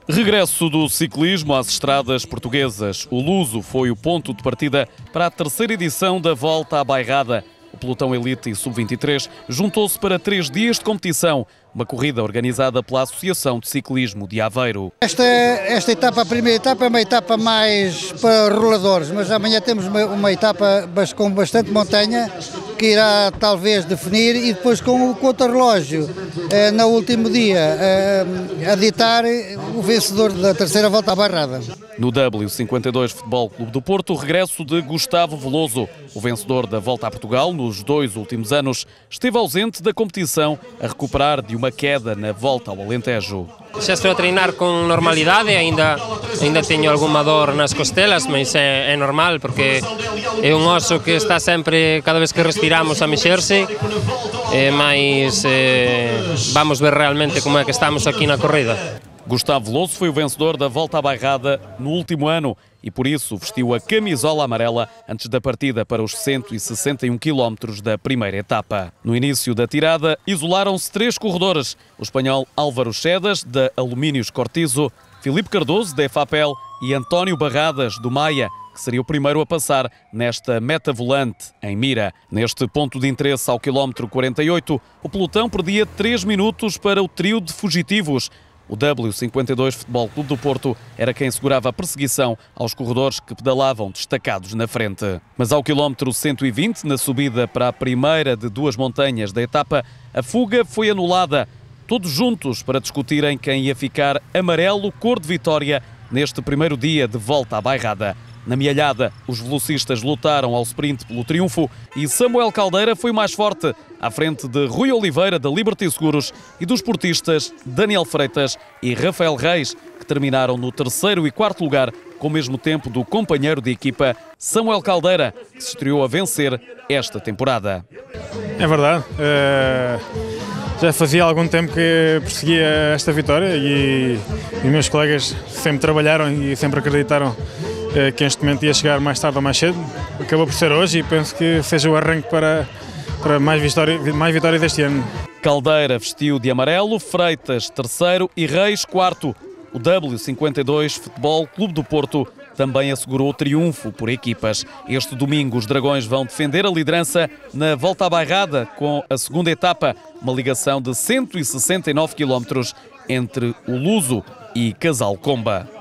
Regresso do ciclismo às estradas portuguesas. O Luso foi o ponto de partida para a terceira edição da Volta à Bairrada. O pelotão Elite e Sub-23 juntou-se para 3 dias de competição, uma corrida organizada pela Associação de Ciclismo de Aveiro. Esta etapa, a primeira etapa, é uma etapa mais para roladores, mas amanhã temos uma etapa com bastante montanha, que irá talvez definir, e depois com o contrarrelógio, no último dia, a ditar o vencedor da terceira Volta à Bairrada. No W52 Futebol Clube do Porto, o regresso de Gustavo Veloso. O vencedor da Volta a Portugal nos 2 últimos anos esteve ausente da competição a recuperar de uma queda na volta ao Alentejo. Já estou a treinar com normalidade, ainda tenho alguma dor nas costelas, mas é normal porque é um osso que está sempre, cada vez que respiramos, a mexer-se, mas vamos ver realmente como é que estamos aqui na corrida. Gustavo Veloso foi o vencedor da Volta à Bairrada no último ano e por isso vestiu a camisola amarela antes da partida para os 161 km da primeira etapa. No início da tirada, isolaram-se 3 corredores: o espanhol Álvaro Chedas, da Alumínios Cortizo, Filipe Cardoso, da EFAPEL, e António Barradas, do Maia, que seria o primeiro a passar nesta meta volante em Mira. Neste ponto de interesse ao quilómetro 48, o pelotão perdia 3 minutos para o trio de fugitivos. O W52 Futebol Clube do Porto era quem segurava a perseguição aos corredores que pedalavam destacados na frente. Mas ao quilómetro 120, na subida para a primeira de 2 montanhas da etapa, a fuga foi anulada. Todos juntos para discutirem quem ia ficar amarelo cor de vitória neste primeiro dia de Volta à Bairrada. Na Mialhada, os velocistas lutaram ao sprint pelo triunfo e Samuel Caldeira foi mais forte, à frente de Rui Oliveira, da Liberty Seguros, e dos portistas Daniel Freitas e Rafael Reis, que terminaram no 3º e 4º lugar, com o mesmo tempo do companheiro de equipa Samuel Caldeira, que se estreou a vencer esta temporada. É verdade. Já fazia algum tempo que perseguia esta vitória e meus colegas sempre trabalharam e sempre acreditaram que este momento ia chegar mais tarde ou mais cedo. Acabou por ser hoje e penso que seja o arranque para mais vitórias deste ano. Caldeira vestiu de amarelo, Freitas 3º e Reis 4º. O W52 Futebol Clube do Porto também assegurou o triunfo por equipas. Este domingo os Dragões vão defender a liderança na Volta à Bairrada com a segunda etapa, uma ligação de 169 km entre o Luso e Casal Comba.